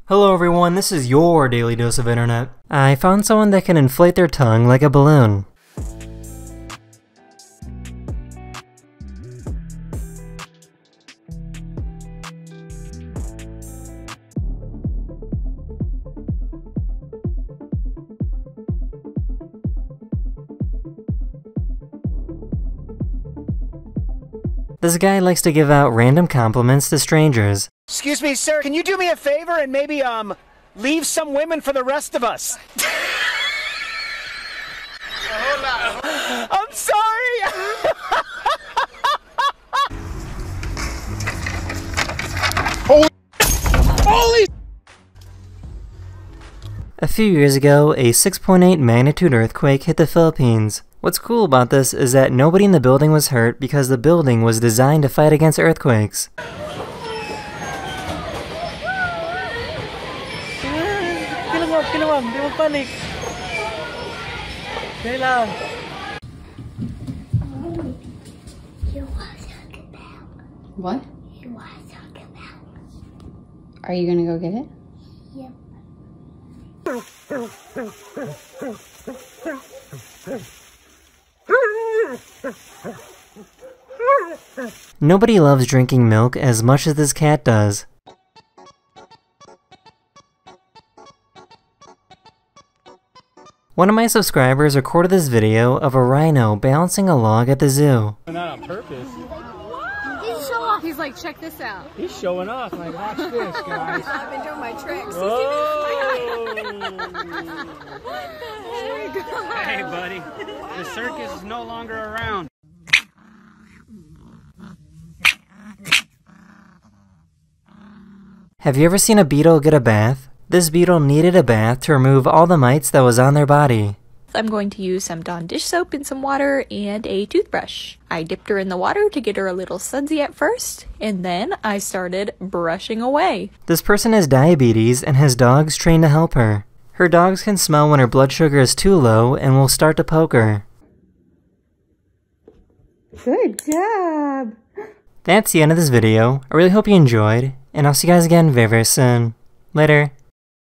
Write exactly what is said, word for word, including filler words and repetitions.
Hello everyone, this is your daily dose of internet. I found someone that can inflate their tongue like a balloon. This guy likes to give out random compliments to strangers. Excuse me, sir, can you do me a favor and maybe, um, leave some women for the rest of us? I'm sorry! Holy... Holy... A few years ago, a six point eight magnitude earthquake hit the Philippines. What's cool about this is that nobody in the building was hurt because the building was designed to fight against earthquakes. What? Are you gonna go get it? Yep. Nobody loves drinking milk as much as this cat does. One of my subscribers recorded this video of a rhino balancing a log at the zoo. Not on purpose. He's so off. He's like, check this out. He's showing off. Like, watch this, guys. I've been doing my tricks. Hey, buddy. The circus is no longer around. Have you ever seen a beetle get a bath? This beetle needed a bath to remove all the mites that was on their body. I'm going to use some Dawn dish soap and some water and a toothbrush. I dipped her in the water to get her a little sudsy at first, and then I started brushing away. This person has diabetes and has dogs trained to help her. Her dogs can smell when her blood sugar is too low and will start to poke her. Good job! That's the end of this video. I really hope you enjoyed, and I'll see you guys again very, very soon. Later.